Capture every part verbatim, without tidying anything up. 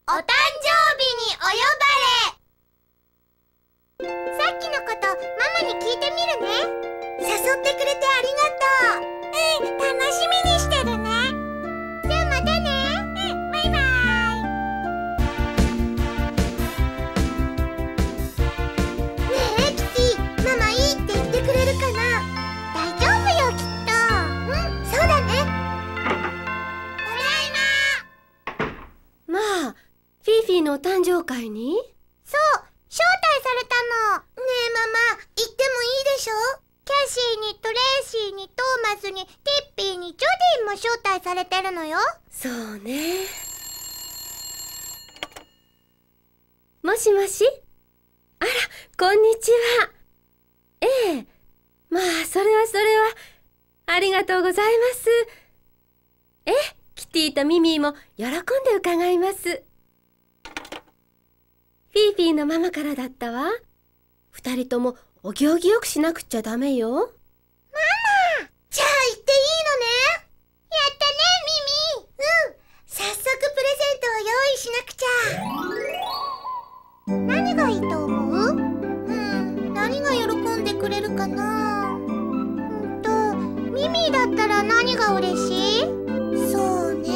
お誕生日にお呼ばれ。さっきのことママに聞いてみるね。誘ってくれてありがとう。うん、楽しみにしてるね。じゃあまたね。うん、バイバイ。ねえキティ、ママいいって言ってくれるかな。大丈夫よきっと。うん、そうだね。ただいま。 まあ、フィーフィーのお誕生会に？ そう、招待されたの。ねえママ、行ってもいいでしょ？キャシーにトレイシーにトーマスにティッピーにジョディも招待されてるのよ。 そうね。もしもし？あら、こんにちは。ええ、まあそれはそれはありがとうございます。え、キティとミミィも喜んで伺います。フィーフィーのママからだったわ。二人ともお行儀よくしなくちゃダメよ。ママ、 じゃあ行っていいのね。やったねミミ。うん、早速プレゼントを用意しなくちゃ。何がいいと思う？うん、何が喜んでくれるかな。うんとミミだったら何が嬉しい？そうね、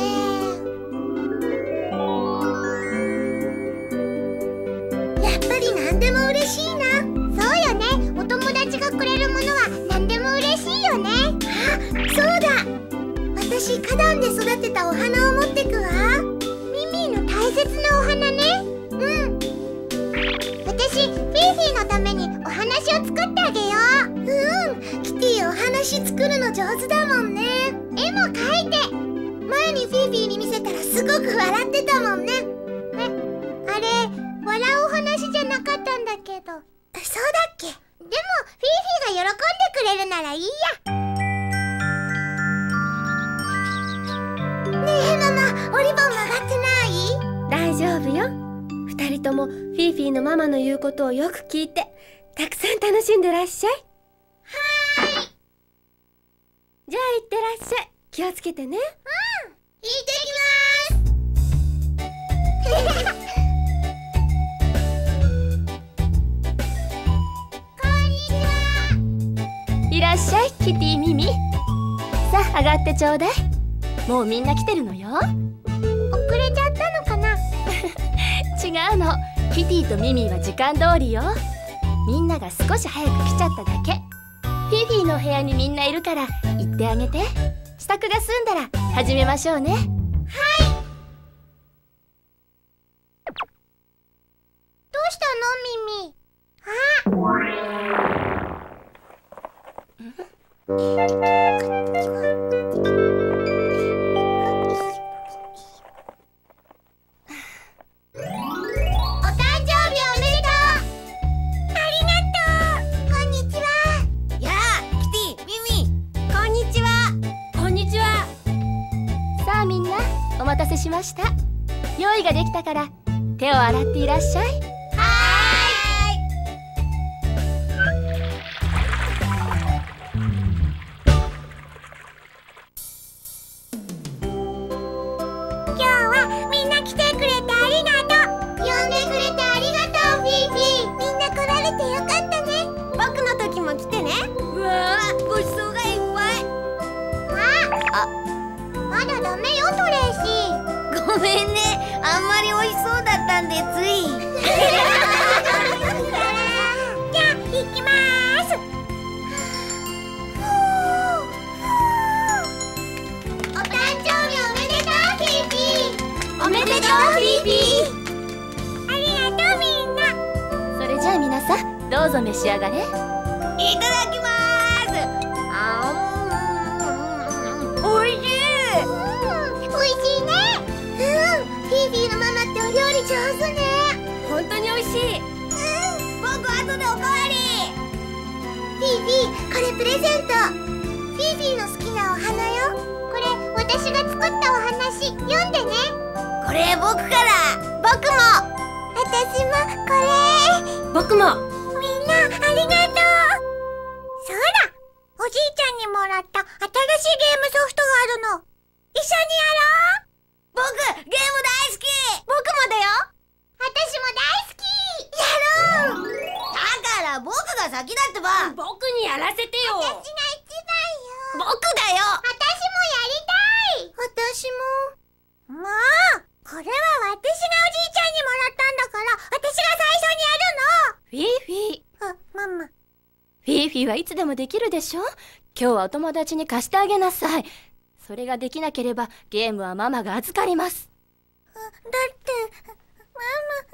やっぱり何でも嬉しいな。そうよね、お友達がくれるものは何でも嬉しいよね。あ、そうだ、私花壇で育てたお花を持ってくわ。ミミィの大切なお花ね。うん、私フィーフィーのためにお話を作ってあげよう。うん、キティお話作るの上手だもんね。絵も描いて。前にフィーフィーに見せたらすごく笑ってたもんね。え、あれ笑うお話じゃなかったんだけど。そうだっけ？でもフィーフィーが喜んでくれるならいいや。ねえママ、おリボン曲がってない？ 大丈夫よ。二人ともフィーフィーのママの言うことをよく聞いて、たくさん楽しんでらっしゃい。はーい。 じゃあ行ってらっしゃい。気をつけてね。 うん、行ってきます。 いらっしゃい、キティ、ミミ。さあ、上がってちょうだい。もうみんな来てるのよ。 遅れちゃったのかな？ 違うの。キティとミミは時間通りよ。みんなが少し早く来ちゃっただけ。フィフィの部屋にみんないるから行ってあげて。支度が済んだら始めましょうね。はい。 どうしたのミミ？あお待たせしました。用意ができたから手を洗っていらっしゃい。はーい。 今日はみんな来てくれてありがとう。呼んでくれてありがとうフィーフィー。みんな来られてよかったね。僕の時も来てね。うわー、ごちそうがいっぱい。あ、あ、まだダメよトレイシー。 ごめんね、あんまり美味しそうだったんでつい。 じゃあ行きまーす。お誕生日おめでとうフィーフィー。 おめでとうフィーフィー。ありがとうみんな。 ー。それじゃあ皆さんどうぞ召し上がれ。 いただきまーす。あー、おいしい。 おいしいね。うん、フィーフィーのママってお料理上手ね。 本当に美味しい。 うん、僕後でおかわり。フィーフィー、これプレゼント。フィーフィーの好きなお花よ。これ私が作ったお話、読んでね。 これ僕から。 僕も。私もこれ。 僕も。 みんなありがとう。そうだ、おじいちゃんにもらった新しいゲームソフトがあるの。一緒にやろう。 僕ゲーム大好き。 僕もだよ。 私も大好き。やろう。 だから僕が先だってば。 僕にやらせてよ。 私が一番よ。 僕だよ。 私もやりたい。私も。もうこれは私がおじいちゃんにもらったんだから、私が最初にやるの。 フィーフィー。 あ、ママ。 フィーフィーはいつでもできるでしょ。今日はお友達に貸してあげなさい。それができなければゲームはママが預かります。 だってママ、私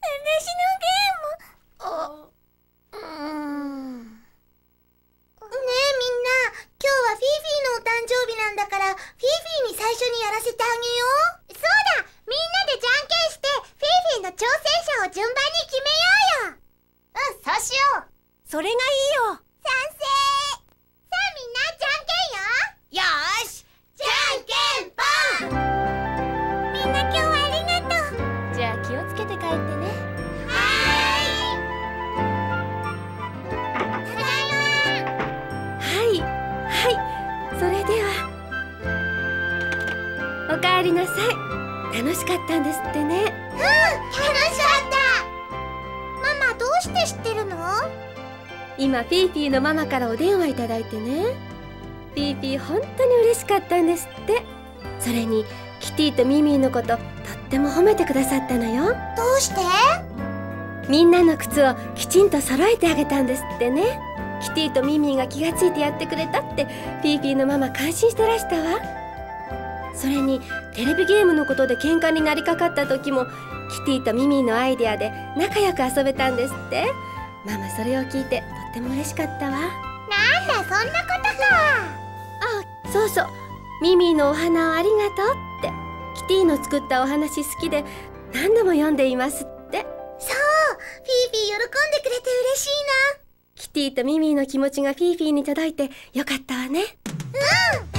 のゲーム。あ、うーん。ねえみんな、今日はフィーフィーのお誕生日なんだから、フィーフィーに最初にやらせてあげよう。そうだ、みんなでじゃんけんしてフィーフィーの挑戦者を順番に決めようよ。うん、そうしよう。 それがいいよ。 賛成。さあみんな、じゃんけんよ。 よーし、じゃんけんぽん。 みんな今日はありがとう。 じゃあ気をつけて帰ってね。 はーい。ただいま。 はいはいそれではおかえりなさい。楽しかったんですってね。 うん、楽しかった。ママ、どうして知ってるの？ 今フィーフィーのママからお電話いただいてね。フィーフィー本当に嬉しかったんですって。それにキティとミミィのこととっても褒めてくださったのよ。 どうして？ みんなの靴をきちんと揃えてあげたんですってね。キティとミミィが気がついてやってくれたってフィーフィーのママ感心してらしたわ。それにテレビゲームのことで喧嘩になりかかった時もキティとミミィのアイデアで仲良く遊べたんですって。ママそれを聞いてとっても嬉しかったわ。 なんだ、そんなことか。 あ、そうそう、ミミィのお花をありがとうって。キティの作ったお話好きで何度も読んでいますって。 そう、フィーフィー喜んでくれて嬉しいな。 キティとミミィの気持ちがフィーフィーに届いてよかったわね。 うん。